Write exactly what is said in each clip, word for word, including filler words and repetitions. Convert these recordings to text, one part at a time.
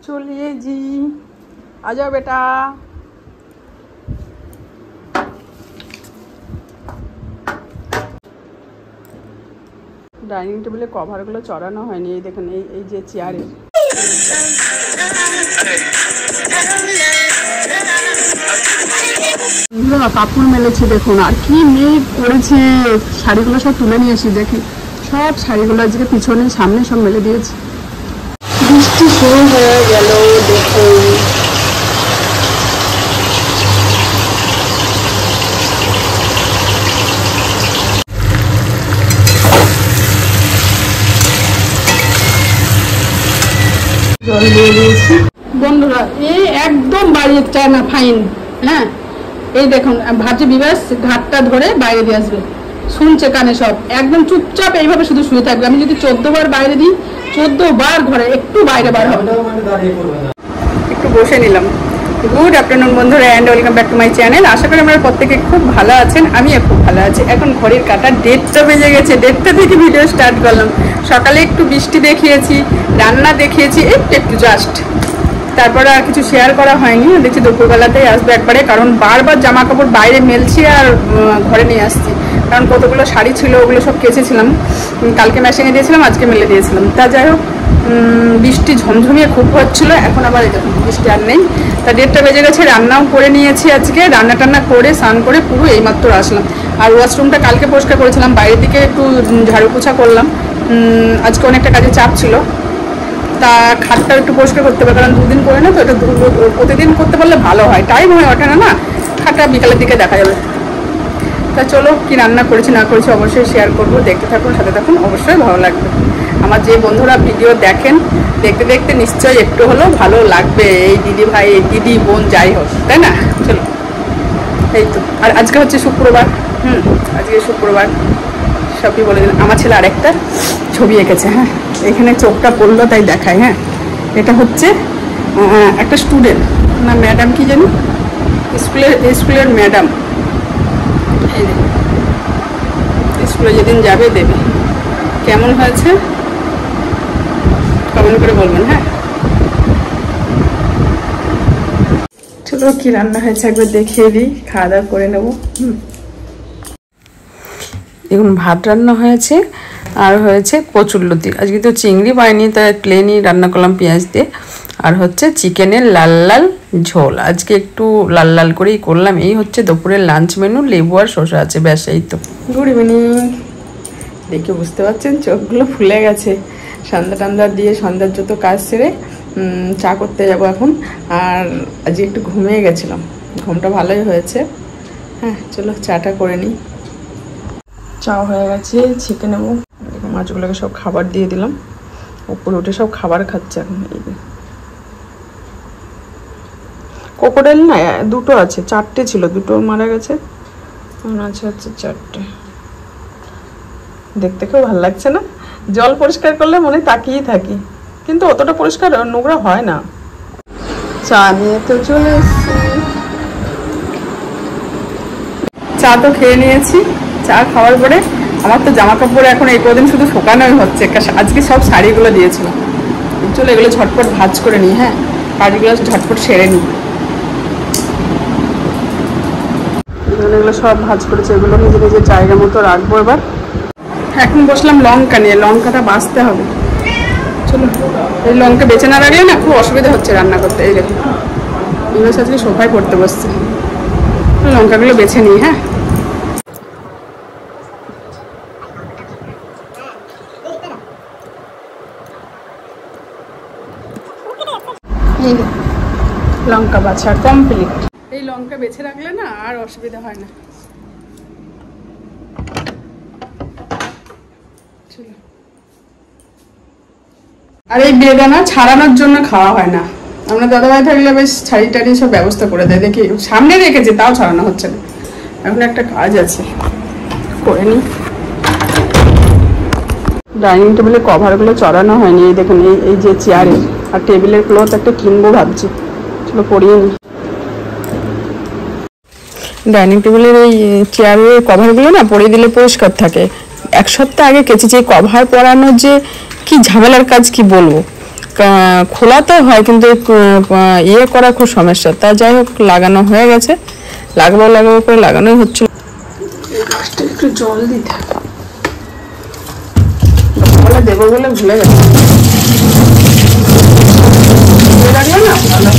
चलिए जी, आ जाओ बेटा। डाइनिंग टेबिले कभारगुलो चढ़ानो हयनि, এই দেখুন এই এই যে চেয়ারে কাপড় মেলেছে দেখুন, আর কি মেঘ করেছে। শাড়িগুলো সব তুলে নিয়ে আসি, দেখি সব শাড়িগুলো আজকে পিছনে সামনে সব মেলে দিয়েছে। বৃষ্টি শুরু হয়ে গেল দেখুন। জল দিয়ে দিয়েছি বন্ধুরা, এই একদম বাইরে চায় না ফাইন। হ্যাঁ এই দেখুন ভাজি বিবাস ঘাটটা ধরে বাইরে দিয়ে আসবে, শুনছে কানে সব, একদম চুপচাপ এইভাবে শুধু শুয়ে থাকবে। আমি যদি চোদ্দ বার বাইরে দিই, চোদ্দ বার ঘরে একটু বাইরে বার হবে। একটু বসে নিলাম। গুড আফটারনুন বন্ধুরা, and welcome back to my channel. আশা করি আপনারা প্রত্যেকে খুব ভালো আছেন, আমিও খুব ভালো আছি। এখন ঘড়ির কাঁটা দেড়টা বেজে গেছে, দেড়টা থেকে ভিডিও স্টার্ট করলাম। সকালে একটু বৃষ্টি দেখিয়েছি, রান্না দেখিয়েছি একটু একটু জাস্ট, তারপরে আর কিছু শেয়ার করা হয়নি। দেখছি দুপুরবেলাতেই আসবে একবারে, কারণ বারবার জামা কাপড় বাইরে মেলছি আর ঘরে নিয়ে আসছি। কারণ কতগুলো শাড়ি ছিল ওগুলো সব কেচেছিলাম, কালকে মেশিনে দিয়েছিলাম, আজকে মেলে দিয়েছিলাম। তা যাই হোক, বৃষ্টি ঝমঝমিয়ে খুব হচ্ছিলো, এখন আবার এই দেখুন বৃষ্টি আর নেই। তা দেড়টা বেজে গেছে, রান্নাও করে নিয়েছি আজকে, রান্না টান্না করে স্নান করে পুরো এইমাত্র আসলাম। আর ওয়াশরুমটা কালকে পরিষ্কার করেছিলাম, বাইরের দিকে একটু ঝাড়ু পোছা করলাম। আজকে অনেকটা কাজে চাপ ছিল, তা খাটটা একটু পরিষ্কার করতে হবে, কারণ দুদিন করে না তো, এটা প্রতিদিন করতে পারলে ভালো হয়, টাইম হয়ে ওঠে না না, খাটটা বিকালের দিকে দেখা যাবে। তা চলো কি রান্না করেছি না করেছি অবশ্যই শেয়ার করবো, দেখতে থাকুন, সাথে থাকুন, অবশ্যই ভালো লাগবে। আমার যে বন্ধুরা ভিডিও দেখেন, দেখতে দেখতে নিশ্চয়ই একটু হলেও ভালো লাগবে। এই দিদি ভাই, এই দিদি বোন যাই হোক, তাই না? চলো এই তো। আর আজকে হচ্ছে শুক্রবার, হুম আজকে শুক্রবার সবই বলে দিন। আমার ছেলে আরেকটা ছবি এঁকেছে, হ্যাঁ এখানে চোখটা পড়লো তাই দেখায়। হ্যাঁ এটা হচ্ছে একটা স্টুডেন্ট না ম্যাডাম কি জানি, স্কুলের স্কুলের ম্যাডাম, এই স্কুলে যেদিন যাবে দেবে। কেমন হয়েছে কমেন্ট করে বলবেন। হ্যাঁ চলো কি রান্না হয়েছে একবার দেখিয়ে দিই, খাওয়া দাওয়া করে নেবো। হুম দেখুন ভাত রান্না হয়েছে, আর হয়েছে কচুরলতি। আজকে তো চিংড়ি পাইনি, তাই প্লেনই রান্না করলাম পেঁয়াজ দিয়ে। আর হচ্ছে চিকেনের লাল লাল ঝোল, আজকে একটু লাল লাল করেই করলাম। এই হচ্ছে দুপুরের লাঞ্চ মেনু, লেবু আর শসা আছে, ব্যাস এই তো। Good evening. দেখে বুঝতে পারছেন চোখগুলো ফুলে গেছে, সন্ধ্যা টান্দা দিয়ে সন্ধ্যার যত কাজ সেরে চা করতে যাব এখন। আর আজকে একটু ঘুমিয়ে গেছিলাম, ঘুমটা ভালোই হয়েছে। হ্যাঁ চলো চাটা করে নিই। চা হয়ে গেছে, ছেঁকে নেবো। দেখো মাছগুলোকে সব খাবার দিয়ে দিলাম, উপরে উঠে সব খাবার খাচ্ছে এখন। এই ক্রোকোডাইল না দুটো আছে, চারটে ছিল, দুটো মারা গেছে, এখন আছে হচ্ছে চারটে। দেখতে কেউ ভালো লাগছে না, জল পরিষ্কার করলে মনে তাকিয়েই থাকি, কিন্তু অতটা পরিষ্কার নোংরা হয় না। চা নিয়ে তো চলে এসছি, চা তো খেয়ে নিয়েছি। চা খাওয়ার পরে আমার তো জামা কাপড় এখন এই কদিন শুধু শুকানোই হচ্ছে, আজকে সব শাড়িগুলো দিয়েছিল। চলো এগুলো ঝটপট ভাজ করে নিই, হ্যাঁ কাজগুলো ঝটপট সেরে নিই। এগুলো সব ভাজ করেছে, এগুলো নিজে নিজের জায়গা মতো রাখবো। এবার এখন বসলাম লঙ্কা নিয়ে, লঙ্কাটা বাছতে হবে। চলো এই লঙ্কা বেছে না রাখলে না খুব অসুবিধা হচ্ছে রান্না করতে। এই দেখুন এগুলো আজকে সোফায় পড়তে বসছে, লঙ্কাগুলো বেছে নিই। হ্যাঁ লঙ্কা বাছা কমপ্লিট। এই লঙ্কা বেছে রাখলে না আর অসুবিধা হয় না। আর এই বেদানা ছাড়ানোর জন্য খাওয়া হয় না, আমরা দাদাভাই থাকলে বেশ ছাড়ি টাড়ি সব ব্যবস্থা করে দেয়। দেখি সামনে রেখেছে তাও ছাড়ানো হচ্ছে না। এখন একটা কাজ আছে করে নি। ডাইনিং টেবিলের কভারগুলো চড়ানো হয়নি, এই দেখুন এই এই যে চেয়ারের আর টেবিলের ক্লথ একটা কিনবো ভাবছি, চলো পরিয়ে নি। ডাইনিং টেবিলের এই চেয়ারের কভারগুলো না পরিয়ে দিলে পরিষ্কার থাকে। এক সপ্তাহ আগে কেচেছি, কভার পরানোর যে কি ঝামেলার কাজ কি বলবো। খোলা তো হয় কিন্তু ইয়ে করা খুব সমস্যা। তা যাই হোক লাগানো হয়ে গেছে, লাগাবো লাগাবো করে লাগানোই হচ্ছিল। এই গাছটা একটু জল দিতে হবে, দেবো বলে ভুলে গেছে না ভালো।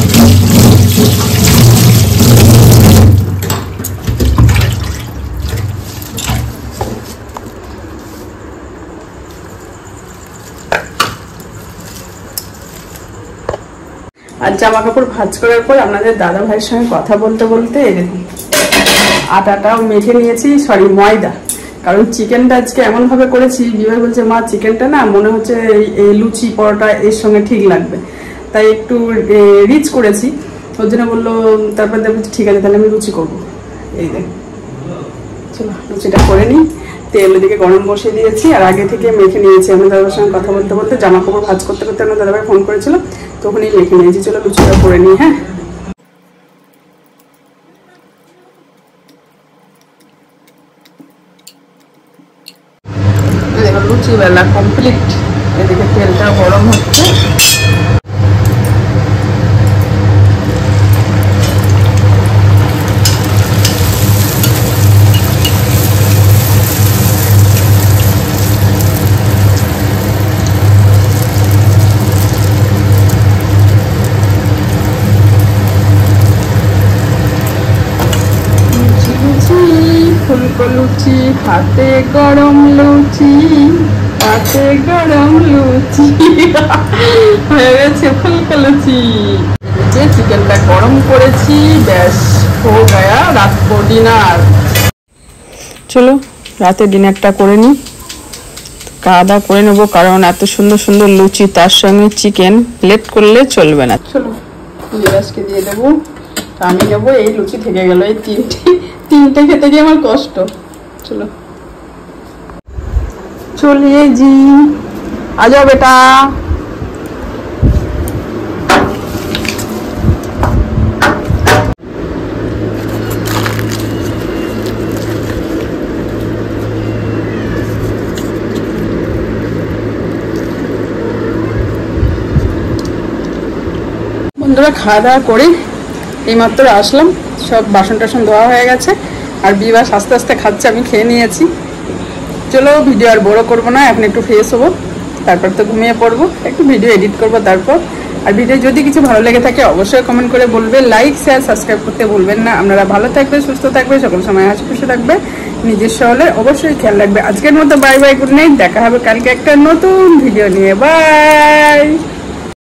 আর জামা কাপড় ভাঁজ করার পর আপনাদের দাদা ভাইয়ের সঙ্গে কথা বলতে বলতে এরকম আটাটাও মেখে নিয়েছি, সরি ময়দা, কারণ চিকেনটা আজকে এমন ভাবে করেছি, বিবাহ বলছে মা চিকেনটা না মনে হচ্ছে এই লুচি পরোটা এর সঙ্গে ঠিক লাগবে, তাই একটু রিচ করেছি। ওর জন্য বললো, তারপর দেখবো ঠিক আছে তাহলে আমি লুচি করবো। এই দেখ চলো লুচিটা করে নিই। তেল ওদিকে গরম বসিয়ে দিয়েছি আর আগে থেকে মেখে নিয়েছি। আমার দাদার সঙ্গে কথা বলতে বলতে জামা কাপড় ভাঁজ করতে করতে আমার দাদাভাই ফোন করেছিল, তখনই মেখে নিয়েছি। চলো লুচিটা করে নিই। হ্যাঁ দেখো লুচি বেলা কমপ্লিট। এদিকে তেলটা গরম হচ্ছে। ফুলকো লুচি হাতে গরম লুচি, হাতে গরম লুচি হয়ে গেছে ফুলকো লুচি। যে চিকেনটা গরম করেছি, ব্যাস হো গয়া রাত কো ডিনার। চলো রাতে ডিনারটা করে নিই, খাওয়া দাওয়া করে নেবো, কারণ এত সুন্দর সুন্দর লুচি তার সঙ্গে চিকেন লেট করলে চলবে না। চলো লিবাসকে দিয়ে দেবো, আমি নেবো। এই লুচি থেকে গেল, এই তিনটে তিনটে খেতে গিয়ে আমার কষ্ট। চলো চলিয়ে জি आ जाओ बेटा। বন্ধুরা খাওয়া দাওয়া করে এইমাত্র আসলাম, সব বাসন টাসন ধোয়া হয়ে গেছে আর বিবাস আস্তে আস্তে খাচ্ছে, আমি খেয়ে নিয়েছি। চলো ভিডিও আর বড় করবো না, এখন একটু ফ্রেশ হবো, তারপর তো ঘুমিয়ে পড়বো, একটু ভিডিও এডিট করবো তারপর। আর ভিডিও যদি কিছু ভালো লেগে থাকে অবশ্যই কমেন্ট করে বলবে, লাইক শেয়ার সাবস্ক্রাইব করতে ভুলবেন না। আপনারা ভালো থাকবে, সুস্থ থাকবে, সকল সময় হাসি খুশি থাকবে, নিজের শহরে অবশ্যই খেয়াল রাখবে। আজকের মতো বাই বাই, গুড নাইট, দেখা হবে কালকে একটা নতুন ভিডিও নিয়ে, বাই।